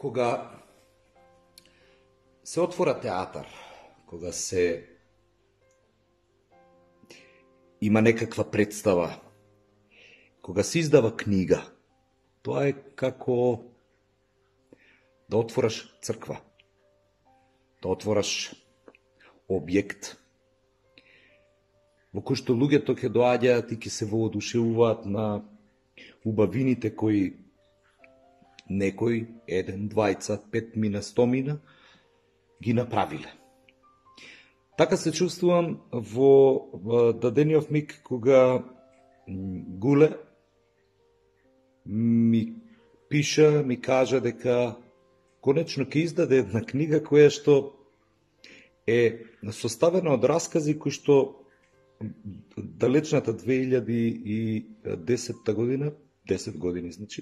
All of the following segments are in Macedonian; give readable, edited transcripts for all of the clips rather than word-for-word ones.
Кога се отвора театар, кога се има некаква представа, кога се издава книга, тоа е како да отвораш црква, да отвораш објект во кој што луѓето ќе доаѓаат и ќе се воодушевуваат на убавините кои некој, еден, двајца, 5 мина, 100 мина, ги направиле. Така се чувствувам во дадениот миг кога Гуле ми пиша, ми кажа дека конечно ќе издаде една книга која што е составена од раскази кои што далечната 2010 година, 10 години значи,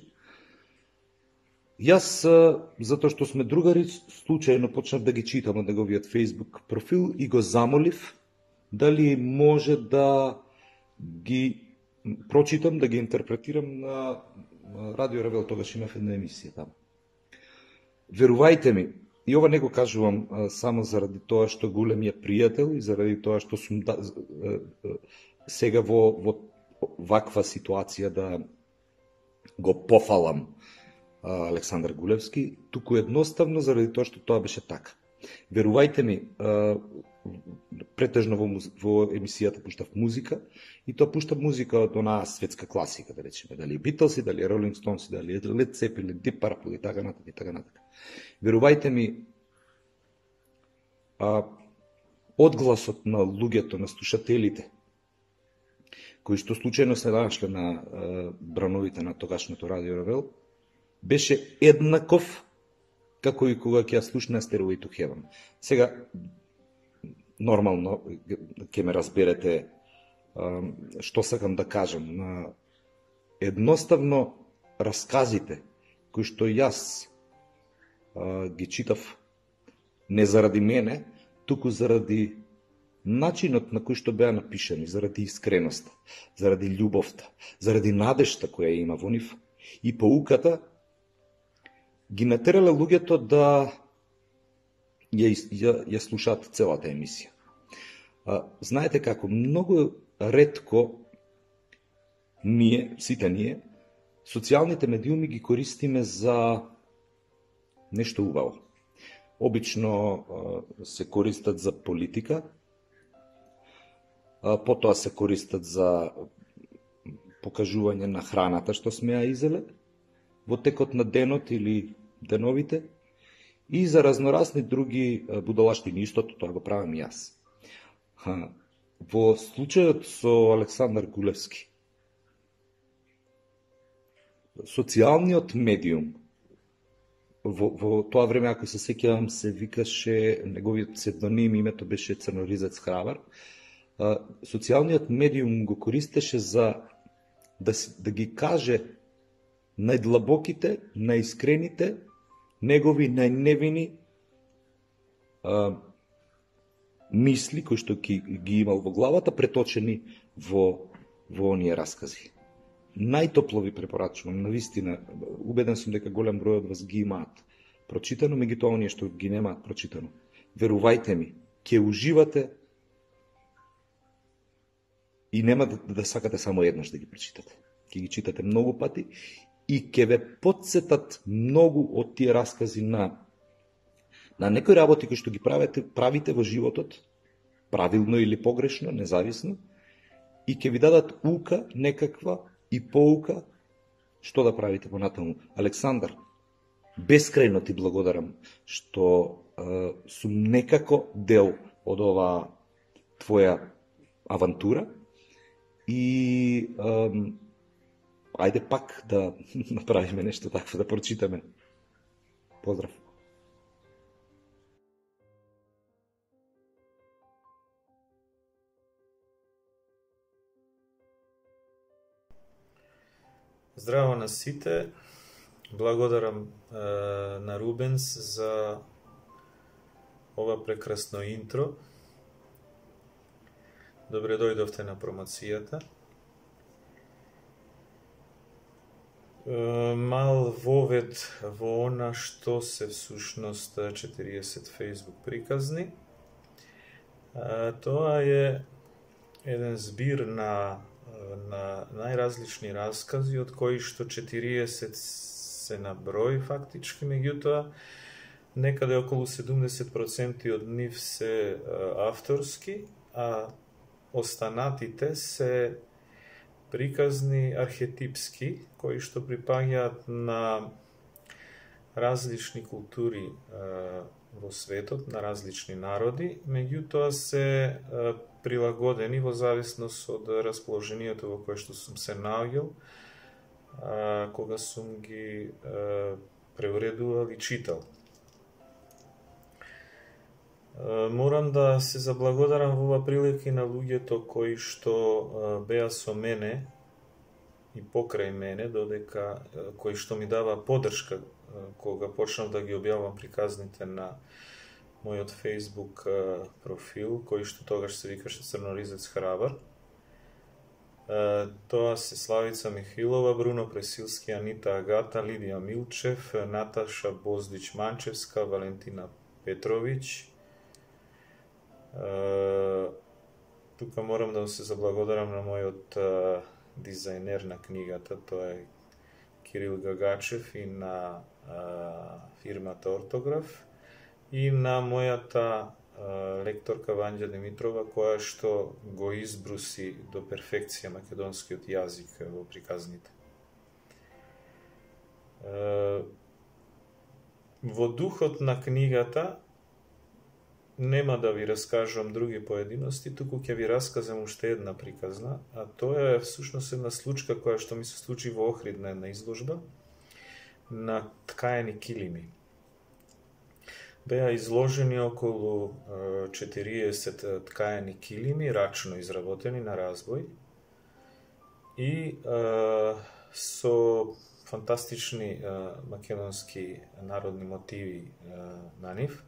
јас, затоа што сме другари, случајно почнав да ги читам од неговиот Facebook профил и го замолив дали може да ги прочитам, да ги интерпретирам на Радио Ревел, тогаш имав една емисија таму. Верувајте ми, и ова не го кажувам само заради тоа што Гуле ми е пријател и заради тоа што сум сега во ваква ситуација да го пофалам Александар Гулевски, туку едноставно заради тоа што тоа беше така. Верувајте ми, претежно во емисијата пуштав музика, и тоа пуштав музика од онаа светска класика, да речеме, дали Битлси, дали Ролинг Стоунси, дали Лед Цепелин, Дип Парпл и така натака и така натака. Верувајте ми, одгласот на луѓето, на слушателите, кои што случајно се нашле на брановите на тогашното Радио Ревел, беше еднаков како и кога ќе ја слушна Stairway to Heaven. Сега, нормално, ќе ме разберете што сакам да кажам. Едноставно, расказите кои што јас ги читав не заради мене, туку заради начинот на кој што беа напишани, заради искреноста, заради љубовта, заради надежта која има во нив и поуката, ги натерале луѓето да ја слушаат целата емисија. Знаете како, многу ретко сите ние, социјалните медиуми ги користиме за нешто убаво. Обично се користат за политика, потоа се користат за покажување на храната што сме ја изеле во текот на денот или деновите, и за разноразни други будалаштини. Истото тоа го правам и јас. Во случајот со Александар Гулевски, социјалниот медиум, во тоа време, ако се сеќавам, се викаше, неговиот псевдоним, името беше Црноризец Храбар, социјалниот медиум го користеше за да ги каже најдлабоките, најискрените, негови најневини мисли кои што ги имал во главата, преточени во оние раскази. Најтопло ви препорачувам, навистина, убеден сум дека голем број од вас ги имаат прочитано, меѓутоа оние што ги немаат прочитано, верувајте ми, ќе уживате и нема да сакате само еднаш да ги прочитате. Ќе ги читате многу пати и ќе ве потсетат многу од тие раскази на некои работи кои што ги правите во животот, правилно или погрешно, независно, и ќе ви дадат ука некаква и поука што да правите понатаму. Александар, бескрајно ти благодарам што сум некако дел од оваа твоја авантура и ајде пак да направиме нешто такво, да прочитаме. Поздрав! Здраво на сите, благодарам на Рубенс за ова прекрасно интро. Добре дојдовте на промоцијата. мал вовед во она што се всушност 40 Facebook приказни. Тоа е еден збир на најразлични раскази, од кои што 40 се на број фактички, меѓутоа некаде околу 70% од нив се авторски, а останатите се приказни архетипски, кои што припаѓаат на различни култури во светот, на различни народи, меѓутоа се прилагодени во зависност од расположението во кое што сум се наоѓал, кога сум ги преуредувал и читал. Морам да се заблагодарам во ова прилика и на луѓето кои што беа со мене и покрај мене, додека кои што ми дава поддршка кога почнав да ги објавам приказните на мојот Facebook профил, кој што тогаш се викаше Црноризец Храбар. Тоа се Славица Михилова, Бруно Пресилски, Анита Агата, Лидија Милчев, Наташа Боздич Манчевска, Валентина Петровиќ. Тука морам да се заблагодарам на мојот дизајнер на книгата, тоа е Кирил Гагачев, и на фирмата Ортограф, и на мојата лекторка Вања Димитрова, која што го избруси до перфекција македонскиот јазик во приказните. Во духот на книгата нема да ви раскажам други поединости, туку ќе ви раскажам уште една приказна, а тоа е всушност една случка која што ми се случи во Охрид на една изложба на ткаени килими. Беа изложени околу 40 ткаени килими, рачно изработени на разбој и со фантастични македонски народни мотиви на нив.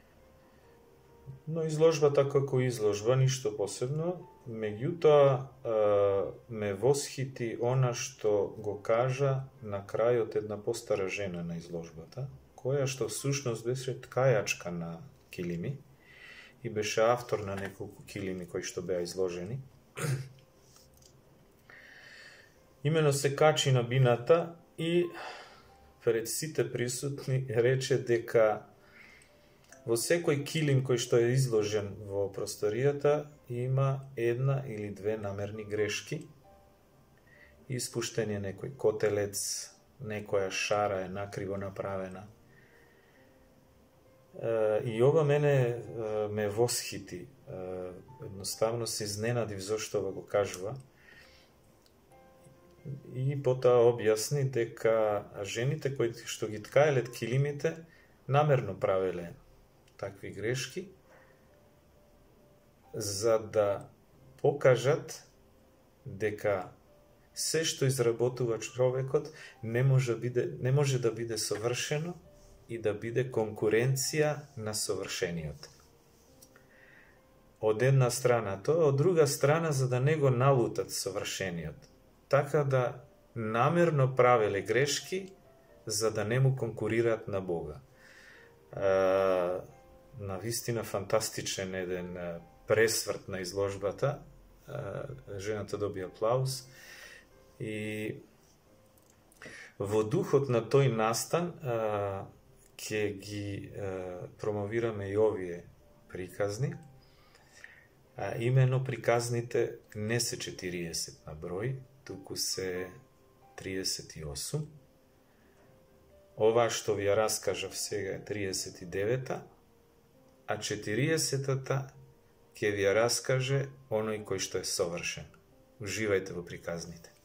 Но изложбата како изложба, ништо посебно, меѓутоа ме восхити она што го кажа на крајот една постара жена на изложбата, која што всушност беше ткајачка на килими и беше автор на неколку килими кои што беа изложени. Имено се качи на бината и пред сите присутни рече дека во секој килим кој што е изложен во просторијата има една или две намерни грешки. Испуштен е некој котелец, некоја шара е накриво направена. И ова мене ме восхити. Едноставно се изненадив зошто ова го кажува. И потоа објасни дека жените кои што ги ткаеле килимите намерно правеле такви грешки, за да покажат дека се што изработува човекот не може да биде совршено и да биде конкуренција на совршениот. Од една страна тоа, од друга страна за да не го налутат совршениот. Така да намерно правеле грешки за да не му конкурираат на Бога. Навистина фантастичен еден пресврт на изложбата. Жената доби аплауз и во духот на тој настан ќе ги промовираме и овие приказни. Имено приказните не се 40 на број, туку се 38. Ова што ви ја раскажав сега е 39-та, а 40-та ќе ви ја раскаже оној кој што е совршен. Уживајте во приказните.